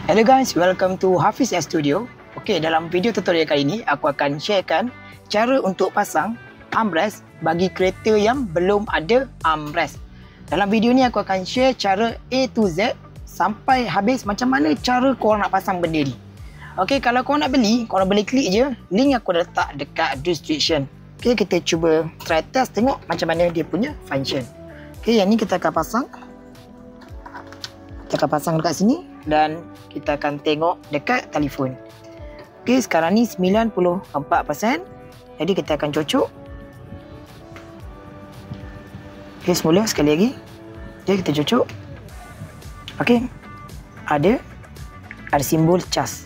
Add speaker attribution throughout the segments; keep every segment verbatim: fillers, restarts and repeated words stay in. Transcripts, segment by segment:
Speaker 1: Hello guys, welcome to Hafiz Studio. Okey, dalam video tutorial kali ini aku akan sharekan cara untuk pasang armrest bagi kereta yang belum ada armrest. Dalam video ni aku akan share cara A to Z sampai habis macam mana cara korang nak pasang benda ni. Okey, kalau korang nak beli, korang boleh klik je link aku dah letak dekat description. Okey, kita cuba try test tengok macam mana dia punya function. Okey, yang ni kita akan pasang. Kita akan pasang dekat sini dan kita akan tengok dekat telefon. Okey, sekarang ni sembilan puluh empat peratus. Jadi kita akan cocok. Okey, semula sekali lagi. Jadi kita cocok. Okey. Ada ada simbol cas.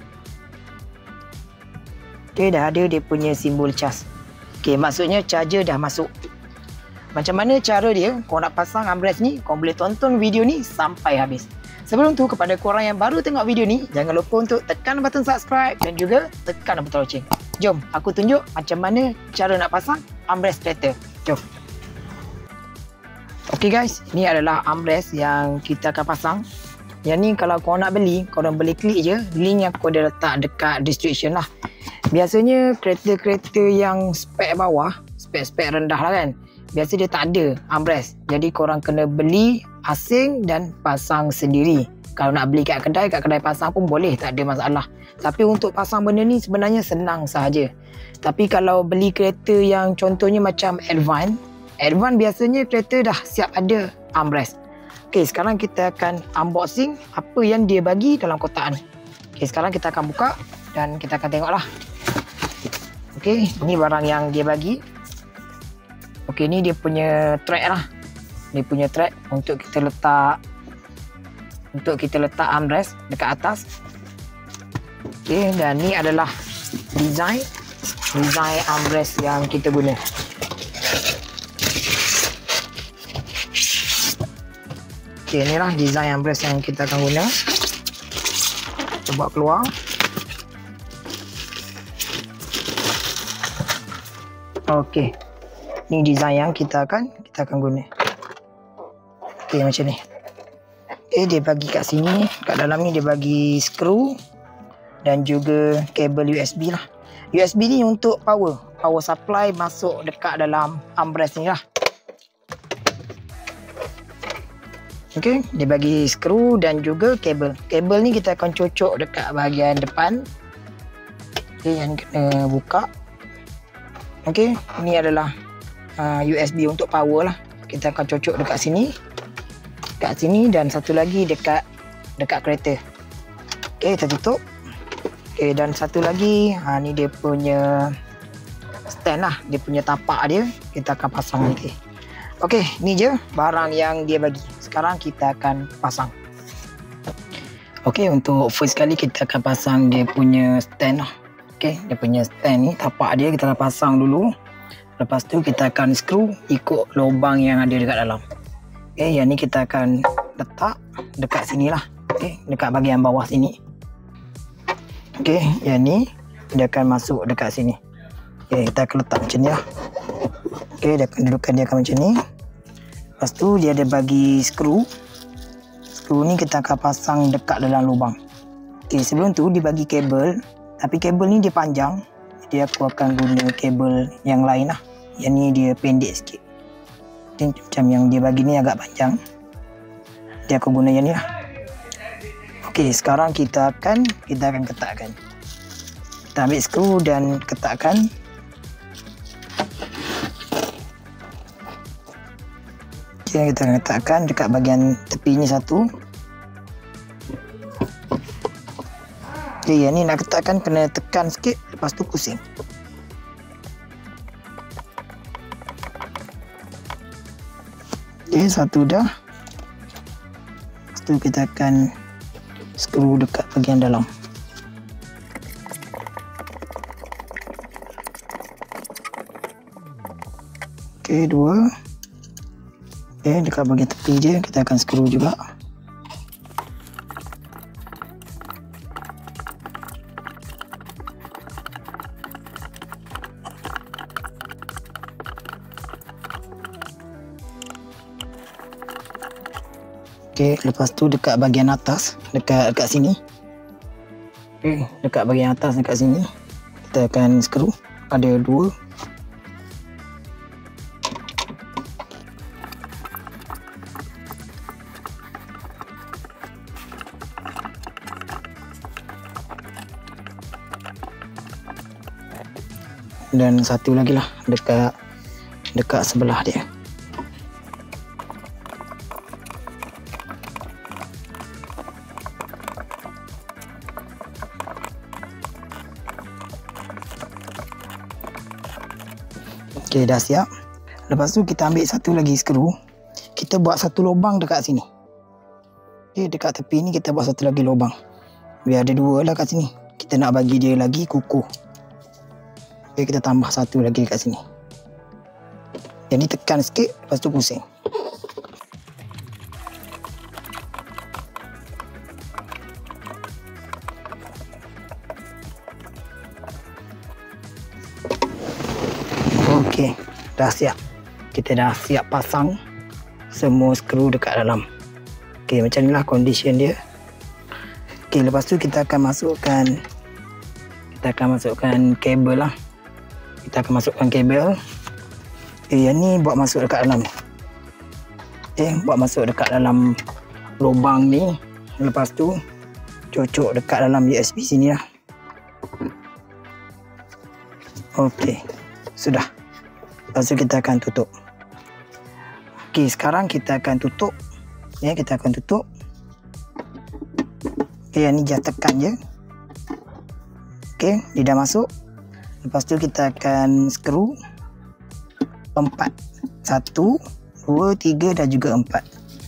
Speaker 1: Okey, dah ada dia punya simbol cas. Okey, maksudnya charger dah masuk. Macam mana cara dia, korang nak pasang armrest ni, korang boleh tonton video ni sampai habis. Sebelum tu, kepada korang yang baru tengok video ni, jangan lupa untuk tekan button subscribe dan juga tekan button loceng. Jom, aku tunjuk macam mana cara nak pasang armrest kereta. Jom. Okey guys, ini adalah armrest yang kita akan pasang. Yang ni kalau korang nak beli, korang boleh klik je link yang aku dah letak dekat description lah. Biasanya kereta-kereta yang spek bawah, spek-spek rendah lah kan, biasa dia tak ada armrest. Jadi korang kena beli asing dan pasang sendiri. Kalau nak beli kat kedai, kat kedai pasang pun boleh, tak ada masalah. Tapi untuk pasang benda ni sebenarnya senang sahaja. Tapi kalau beli kereta yang contohnya macam Advan, Advan biasanya kereta dah siap ada armrest. Okey, sekarang kita akan unboxing apa yang dia bagi dalam kotak ni. Okey, sekarang kita akan buka dan kita akan tengoklah. Okey, ini barang yang dia bagi. Okey, ni dia punya track lah. Dia punya track untuk kita letak untuk kita letak armrest dekat atas. Okey, dan ni adalah design design armrest yang kita guna. Okey, inilah design armrest yang kita akan guna. Coba keluar. Okey. Ni design yang kita akan kita akan guna. Okey, macam ni. Okey, dia bagi kat sini, kat dalam ni dia bagi skru dan juga kabel U S B lah. U S B ni untuk power, power supply masuk dekat dalam armrest ni lah. Okey, dia bagi skru dan juga kabel. Kabel ni kita akan cocok dekat bahagian depan. Okey, yang kena buka. Okey, ini adalah Uh, U S B untuk power lah. Kita akan cocok dekat sini, dekat sini dan satu lagi dekat dekat kereta. Okey, kita tutup. Okey, dan satu lagi, ha, ni dia punya stand lah, dia punya tapak dia. Kita akan pasang nanti. Okey, ni je barang yang dia bagi. Sekarang kita akan pasang. Okey, untuk first kali kita akan pasang dia punya stand lah. Okey, dia punya stand ni, tapak dia kita akan pasang dulu. Lepas tu kita akan skru ikut lubang yang ada dekat dalam. Okey, yang ni kita akan letak dekat sini lah. Okey, dekat bahagian bawah sini. Okey, yang ni dia akan masuk dekat sini. Okey, kita akan letak macam ni lah. Okey, dia akan dudukan dia akan macam ni. Lepas tu dia ada bagi skru. Skru ni kita akan pasang dekat dalam lubang. Okey, sebelum tu dia bagi kabel. Tapi kabel ni dia panjang. Jadi aku akan guna kabel yang lain lah. Yang ni dia pendek sikit. Jadi, macam yang dia bagi ni agak panjang. Jadi aku guna yang ni lah. Okey, sekarang kita akan kita akan ketatkan. Kita ambil skru dan ketatkan. Okey, kita akan ketatkan dekat bahagian tepi ni satu. Okey, yang ni nak ketatkan kena tekan sikit, lepas tu pusing. Okey, satu dah. Lepas tu kita akan skru dekat bahagian dalam. Okey, dua. Okey, dekat bahagian tepi je kita akan skru juga. Okey, lepas tu dekat bahagian atas, dekat dekat sini Okay, dekat bahagian atas dekat sini kita akan skru, ada dua. Dan satu lagi lah dekat dekat sebelah dia. Okey, dah siap. Lepas tu kita ambil satu lagi skru. Kita buat satu lubang dekat sini. Okey, dekat tepi ni kita buat satu lagi lubang. Biar ada dua lah kat sini. Kita nak bagi dia lagi kukuh. Okey, kita tambah satu lagi kat sini. Jadi tekan sikit, lepas tu pusing. Okey, dah siap. Kita dah siap pasang semua skru dekat dalam. Okey, macam inilah condition dia. Okey, lepas tu kita akan masukkan kita akan masukkan kabel lah. Kita akan masukkan kabel. Okay, yang ni buat masuk dekat dalam. Okay, buat masuk dekat dalam lubang ni. Lepas tu cocok dekat dalam U S B sini lah. Okey, sudah. Lepas tu kita akan tutup. Okey, sekarang kita akan tutup. Ya, kita akan tutup. Okey, yang ni just tekan je. Okey, dia dah masuk. Lepas tu kita akan skru empat. Satu, dua, tiga dan juga empat.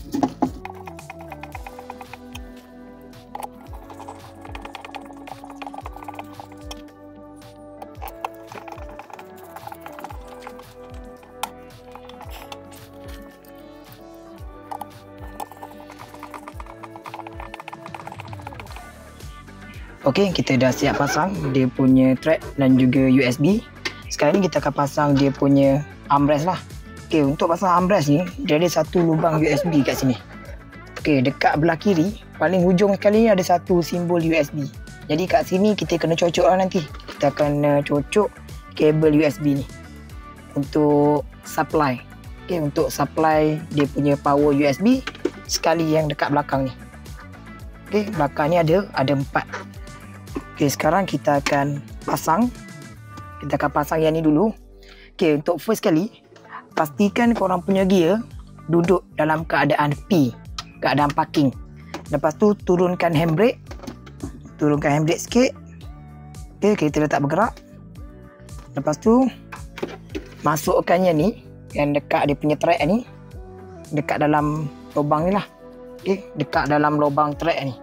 Speaker 1: Okey, kita dah siap pasang dia punya thread dan juga U S B. Sekarang ni kita akan pasang dia punya armrest lah. Okey, untuk pasang armrest ni, dia ada satu lubang U S B kat sini. Okey, dekat belah kiri, paling hujung sekali ni ada satu simbol U S B. Jadi kat sini kita kena cocok lah nanti. Kita akan uh, cocok kabel U S B ni untuk supply. Okey, untuk supply dia punya power U S B sekali yang dekat belakang ni. Okey, belakang ni ada ada empat. Okey, sekarang kita akan pasang. Kita akan pasang yang ni dulu. Okey, untuk first kali, pastikan korang punya gear duduk dalam keadaan P, keadaan parking. Lepas tu turunkan handbrake. Turunkan handbrake sikit. Okey, kita letak bergerak. Lepas tu masukkan yang ni, yang dekat dia punya track ni, dekat dalam lubang ni lah. Okey, dekat dalam lubang track ni.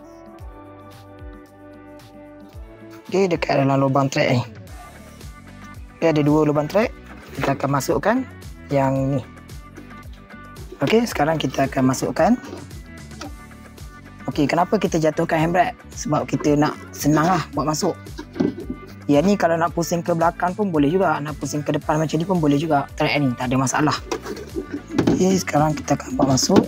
Speaker 1: Okey, dekat dalam lubang track ni. Okay, ada dua lubang track. Kita akan masukkan yang ni. Okey, sekarang kita akan masukkan. Okey, kenapa kita jatuhkan handbrake? Sebab kita nak senang lah buat masuk. Yang ni kalau nak pusing ke belakang pun boleh juga. Nak pusing ke depan macam ni pun boleh juga. Track ni tak ada masalah. Okey, sekarang kita akan buat masuk.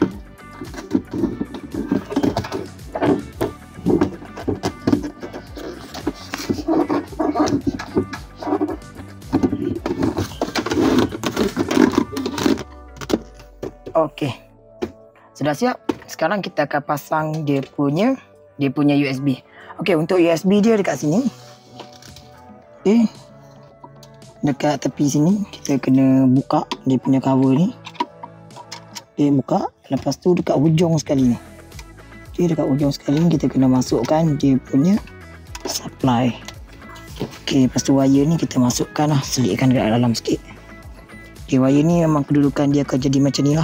Speaker 1: Okey, sudah siap. Sekarang kita akan pasang dia punya dia punya U S B. Okey, untuk U S B dia dekat sini. Okey, dekat tepi sini kita kena buka dia punya cover ni. Okey, buka. Lepas tu dekat hujung sekali ni. Okey, dekat hujung sekali ni kita kena masukkan dia punya supply. Okey, lepas tu wire ni kita masukkan lah, selitkan dekat dalam sikit. Okey, wire ni memang kedudukan dia akan jadi macam ni lah.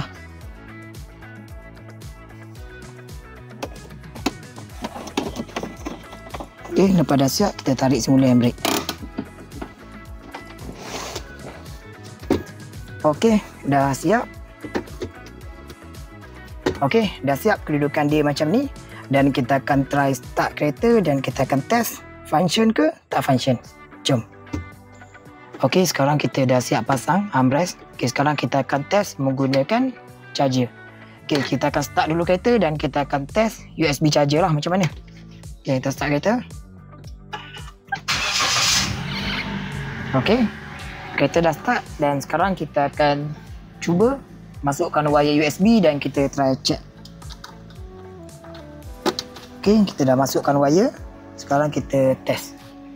Speaker 1: Okey, lepas dah siap, kita tarik semula handbrake. Okey, dah siap. Okey, dah siap kedudukan dia macam ni. Dan kita akan try start kereta dan kita akan test function ke tak function. Jom. Okey, sekarang kita dah siap pasang armrest. Okey, sekarang kita akan test menggunakan charger. Okey, kita akan start dulu kereta dan kita akan test U S B charger lah macam mana. Okay, kita start kereta. Okay, kereta dah start dan sekarang kita akan cuba masukkan wire U S B dan kita try check. Okay, kita dah masukkan wire. Sekarang kita test.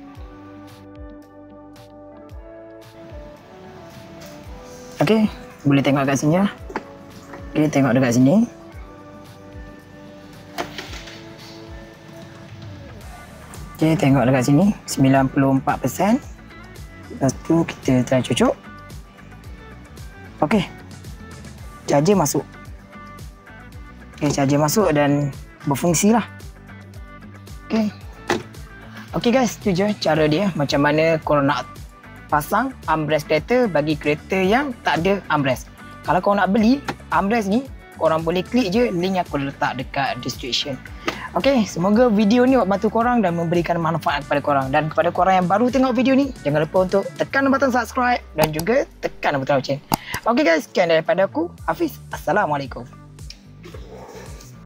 Speaker 1: Okay, boleh tengok kat sini lah. Okay, tengok dekat sini. Okay, tengok dekat sini sembilan puluh empat peratus. Lepas tu kita try cucuk. Okay, charger masuk. Okay, charger masuk dan berfungsi lah. Okay. Okay guys, tu je cara dia macam mana korang nak pasang armrest kereta bagi kereta yang tak ada armrest. Kalau korang nak beli armrest ni, korang boleh klik je link aku letak dekat description. Okay, semoga video ni buat bantu korang dan memberikan manfaat kepada korang. Dan kepada korang yang baru tengok video ni, jangan lupa untuk tekan button subscribe dan juga tekan button lonceng. Okay guys, sekian daripada aku, Hafiz. Assalamualaikum.